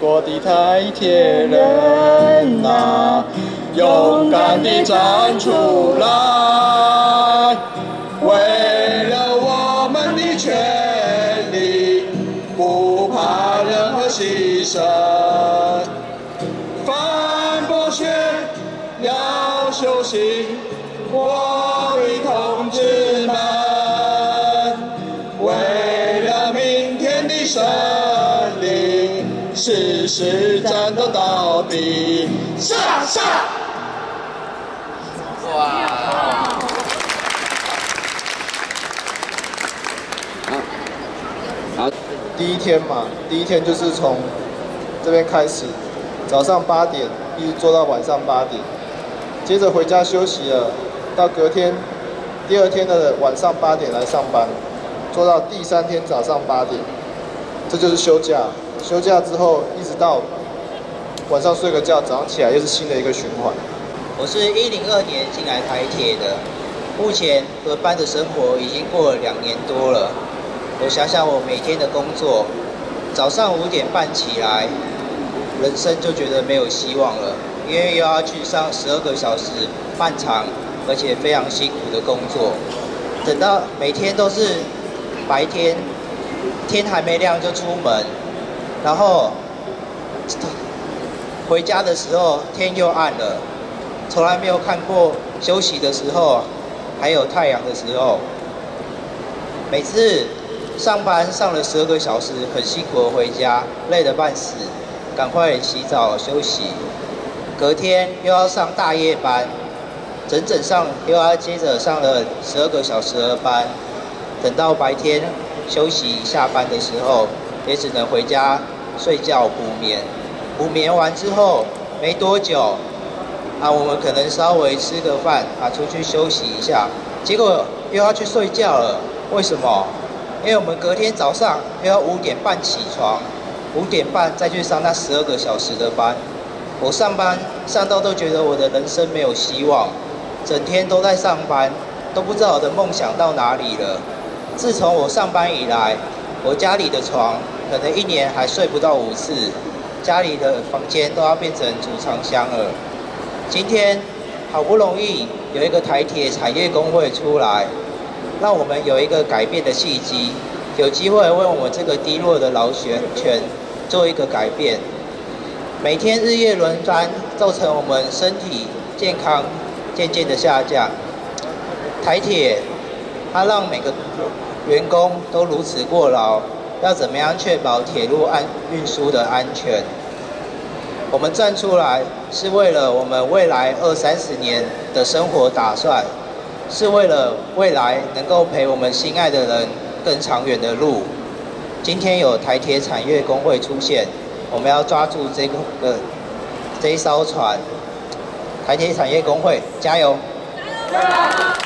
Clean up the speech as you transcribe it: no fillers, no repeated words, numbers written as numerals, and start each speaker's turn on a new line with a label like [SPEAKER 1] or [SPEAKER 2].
[SPEAKER 1] 国的台铁人啊，勇敢地站出来，为了我们的权利，不怕任何牺牲。反剥削要修行，我的同志们，为了明天的胜利，誓死战斗到底。上！
[SPEAKER 2] 哇！好，
[SPEAKER 1] 第一天嘛，第一天就是从这边开始，早上8点一直做到晚上8点，接着回家休息了，到隔天第二天的晚上8点来上班，做到第3天早上8点，这就是休假。休假之后一直到晚上睡个觉，早上起来又是新的一个循环。
[SPEAKER 2] 我是102年进来台铁的，目前轮班的生活已经过了2年多了。我想想我每天的工作，早上5点半起来，人生就觉得没有希望了，因为又要去上12个小时漫长而且非常辛苦的工作。等到每天都是白天，天还没亮就出门，然后回家的时候天又暗了，从来没有看过休息的时候还有太阳的时候。每次上班上了12个小时，很辛苦的回家，累得半死，赶快洗澡休息。隔天又要上大夜班，整又要接着上了12个小时的班。等到白天休息下班的时候，也只能回家睡觉补眠。补眠完之后没多久，我们可能稍微吃个饭出去休息一下，结果又要去睡觉了。为什么？因为我们隔天早上又要5点半起床，5点半再去上那12个小时的班。我上班上到都觉得我的人生没有希望，整天都在上班，都不知道我的梦想到哪里了。自从我上班以来，我家里的床可能1年还睡不到5次，家里的房间都要变成储藏箱了。今天好不容易有一个台铁产业工会出来，让我们有一个改变的契机，有机会为我们这个低落的劳权做一个改变。每天日夜轮班，造成我们身体健康渐渐的下降。台铁它让每个员工都如此过劳，要怎么样确保铁路运输的安全？我们站出来是为了我们未来20-30年的生活打算，是为了未来能够陪我们心爱的人更长远的路。今天有台铁产业工会出现，我们要抓住这一艘船。台铁产业工会加油！加油！